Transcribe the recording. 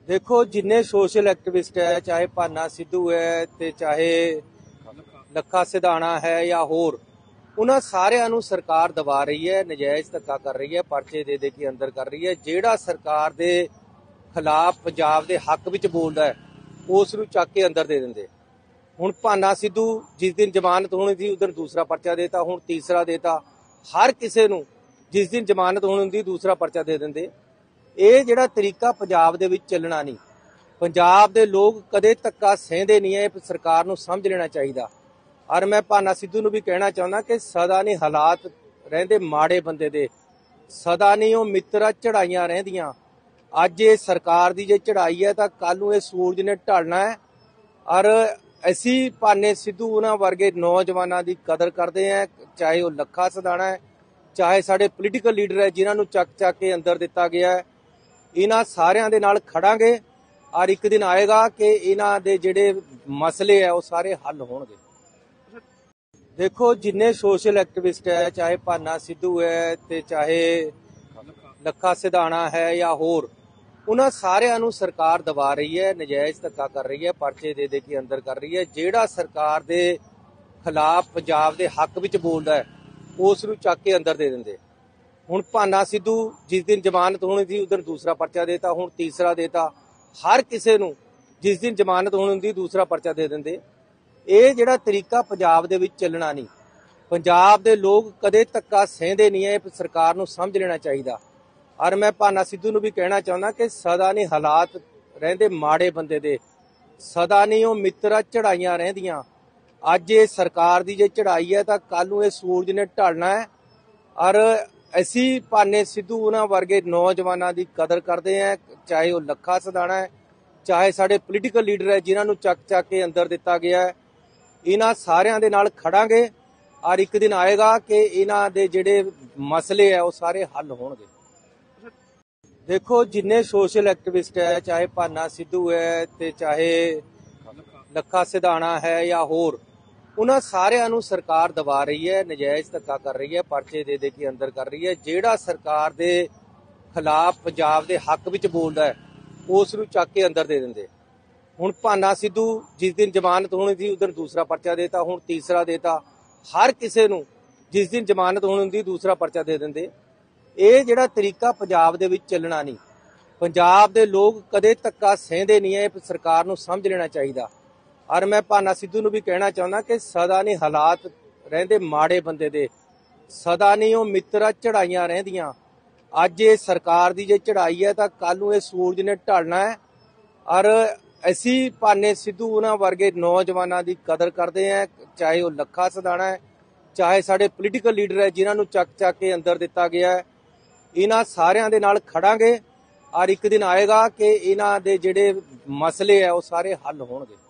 देखो जिन्ने social activist है, चाहे भाना सिद्धू है ते चाहे ਲੱਖਾ ਸਿਧਾਣਾ है या होर, उन्हां सारिਆਂ ਨੂੰ सरकार दबा रही है, नजायज़ धक्का कर रही है, परचे दे दे के अंदर कर रही है। ਜਿਹੜਾ सरकार ਦੇ खिलाफ पंजाब ਦੇ हक ਵਿੱਚ ਬੋਲਦਾ ਹੈ ਉਸ ਨੂੰ ਚੱਕ ਕੇ ਅੰਦਰ ਦੇ ਦਿੰਦੇ। ਹੁਣ ਭਾਨਾ ਸਿੱਧੂ जिस दिन जमानत होनी थी उस दिन दूसरा परचा देता, हुण तीसरा देता। हर किसी ਨੂੰ जिस दिन जमानत होनी ਹੁੰਦੀ दूसरा परचा दे ਦਿੰਦੇ। ਇਹ ਜਿਹੜਾ ਤਰੀਕਾ ਪੰਜਾਬ ਦੇ ਵਿੱਚ ਚੱਲਣਾ ਨਹੀਂ। ਪੰਜਾਬ ਦੇ ਲੋਕ ਕਦੇ ਧੱਕਾ ਸਹਿੰਦੇ ਨਹੀਂ ਹੈ, ਇਹ ਸਰਕਾਰ ਨੂੰ ਸਮਝ ਲੈਣਾ ਚਾਹੀਦਾ। और मैं भाना सिद्धू ਨੂੰ भी कहना चाहना कि सदा नहीं हालात रहंदे माड़े बंदे दे, सदा नहीं वो मित्रा चढ़ाइयां रहिंदियां। अज ये सरकार दी जे चढ़ाई है तो कल नूं ये सूरज ने ढलना है। और असी भाने सिद्धू उन्हां वर्गे नौजवानों की कदर करते हैं, चाहे वो ਲੱਖਾ ਸਿਧਾਣਾ है, चाहे साडे पोलीटिकल लीडर है जिन्हां नूं चक चक के अंदर दिता गया है। इन्हां सारियां दे नाल खड़ांगे और एक दिन आएगा कि इन्हां दे जिहड़े मसले है वो सारे हल होणगे। देखो जिन्ने सोशल एक्टिविस्ट है, चाहे भाना सिद्धू है ते चाहे ਲੱਖਾ सिधाना है या होर, उन्हां सारिਆਂ ਨੂੰ सरकार दबा रही है, नजायज़ धक्का कर रही है, परचे दे दे के अंदर कर रही है। ਜਿਹੜਾ सरकार ਦੇ खिलाफ पंजाब ਦੇ हक ਵਿੱਚ ਬੋਲਦਾ ਹੈ ਉਸ ਨੂੰ ਚੱਕ ਕੇ ਅੰਦਰ ਦੇ ਦਿੰਦੇ। ਹੁਣ ਭਾਨਾ ਸਿੱਧੂ जिस दिन जमानत होनी थी उस दिन दूसरा परचा देता, हुण तीसरा देता। हर किसी ਨੂੰ जिस दिन जमानत होनी ਹੁੰਦੀ दूसरा परचा दे ਦਿੰਦੇ। ਇਹ ਜਿਹੜਾ ਤਰੀਕਾ ਪੰਜਾਬ ਦੇ ਵਿੱਚ ਚੱਲਣਾ ਨਹੀਂ। ਪੰਜਾਬ ਦੇ ਲੋਕ ਕਦੇ ਧੱਕਾ ਸਹਿੰਦੇ ਨਹੀਂ ਹੈ, ਇਹ ਸਰਕਾਰ ਨੂੰ ਸਮਝ ਲੈਣਾ ਚਾਹੀਦਾ। ਔਰ ਮੈਂ ਭਾਨਾ ਸਿੱਧੂ ਨੂੰ ਵੀ ਕਹਿਣਾ ਚਾਹੁੰਦਾ ਕਿ ਸਦਾ ਨਹੀਂ ਹਾਲਾਤ ਰਹਿੰਦੇ ਮਾੜੇ ਬੰਦੇ ਦੇ, ਸਦਾ ਨਹੀਂ ਉਹ ਮਿੱਤਰਾ ਚੜਾਈਆਂ ਰਹਿੰਦੀਆਂ। ਅੱਜ ਇਹ ਸਰਕਾਰ ਦੀ ਜੇ ਚੜਾਈ ਹੈ ਤਾਂ ਕੱਲ ਨੂੰ ਇਹ ਸੂਰਜ ਨੇ ਢਲਣਾ ਹੈ। ਔਰ ਅਸੀਂ ਭਾਨੇ ਸਿੱਧੂ ਉਹਨਾਂ ਵਰਗੇ ਨੌਜਵਾਨਾਂ ਦੀ ਕਦਰ ਕਰਦੇ ਹਾਂ, ਚਾਹੇ ਉਹ ਲੱਖਾ ਸਿਧਾਣਾ ਹੈ, ਚਾਹੇ ਸਾਡੇ ਪੋਲੀਟੀਕਲ ਲੀਡਰ ਹੈ ਜਿਨ੍ਹਾਂ ਨੂੰ ਚੱਕ ਚੱਕ ਕੇ ਅੰਦਰ ਦਿੱਤਾ ਗਿਆ ਹੈ। इन्हां सारियां दे नाल खड़ांगे और एक दिन आएगा कि इन्हां दे जिहड़े मसले है वो सारे हल होणगे। देखो जिन्ने सोशल एक्टिविस्ट है, चाहे भाना सिद्धू है ते चाहे ਲੱਖਾ सिधाना है या होर, उन्हां सारिਆਂ ਨੂੰ सरकार दबा रही है, नजायज़ धक्का कर रही है, परचे दे दे के अंदर कर रही है। ਜਿਹੜਾ सरकार ਦੇ खिलाफ पंजाब ਦੇ हक ਵਿੱਚ ਬੋਲਦਾ है ਉਸ ਨੂੰ ਚੱਕ ਕੇ ਅੰਦਰ ਦੇ ਦਿੰਦੇ। ਹੁਣ ਭਾਨਾ ਸਿੱਧੂ जिस दिन जमानत होनी थी उस दिन दूसरा परचा देता, हुण तीसरा देता। हर किसी ਨੂੰ जिस दिन जमानत होनी ਹੁੰਦੀ दूसरा परचा दे ਦਿੰਦੇ। ਇਹ ਜਿਹੜਾ ਤਰੀਕਾ ਪੰਜਾਬ ਦੇ ਵਿੱਚ ਚੱਲਣਾ ਨਹੀਂ। ਪੰਜਾਬ ਦੇ ਲੋਕ ਕਦੇ ਧੱਕਾ ਸਹਿੰਦੇ ਨਹੀਂ ਹੈ, ਇਹ ਸਰਕਾਰ ਨੂੰ ਸਮਝ ਲੈਣਾ ਚਾਹੀਦਾ। ਔਰ ਮੈਂ ਭਾਨਾ ਸਿੱਧੂ ਨੂੰ ਵੀ ਕਹਿਣਾ ਚਾਹੁੰਦਾ ਕਿ ਸਦਾ ਨਹੀਂ ਹਾਲਾਤ ਰਹਿੰਦੇ ਮਾੜੇ ਬੰਦੇ ਦੇ, ਸਦਾ ਨਹੀਂ ਉਹ ਮਿੱਤਰਾ ਚੜਾਈਆਂ ਰਹਿੰਦੀਆਂ। ਅੱਜ ਇਹ ਸਰਕਾਰ ਦੀ ਜੇ ਚੜਾਈ ਹੈ ਤਾਂ ਕੱਲ ਨੂੰ ਇਹ ਸੂਰਜ ਨੇ ਢਲਣਾ ਹੈ। ਔਰ ਅਸੀਂ ਭਾਨੇ ਸਿੱਧੂ ਉਹਨਾਂ ਵਰਗੇ ਨੌਜਵਾਨਾਂ ਦੀ ਕਦਰ ਕਰਦੇ ਹਾਂ, ਚਾਹੇ ਉਹ ਲੱਖਾ ਸਿਧਾਣਾ ਹੈ, ਚਾਹੇ ਸਾਡੇ ਪੋਲੀਟੀਕਲ ਲੀਡਰ ਹੈ ਜਿਨ੍ਹਾਂ ਨੂੰ ਚੱਕ ਚੱਕ ਕੇ ਅੰਦਰ ਦਿੱਤਾ ਗਿਆ ਹੈ। ਇਹਨਾਂ ਸਾਰਿਆਂ ਦੇ ਨਾਲ ਖੜਾਂਗੇ ਔਰ ਇੱਕ ਦਿਨ ਆਏਗਾ ਕਿ ਇਹਨਾਂ ਦੇ ਜਿਹੜੇ ਮਸਲੇ ਹੈ ਉਹ ਸਾਰੇ ਹੱਲ ਹੋਣਗੇ।